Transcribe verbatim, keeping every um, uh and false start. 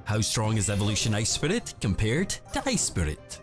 How strong is Evolution Ice Spirit compared to Ice Spirit?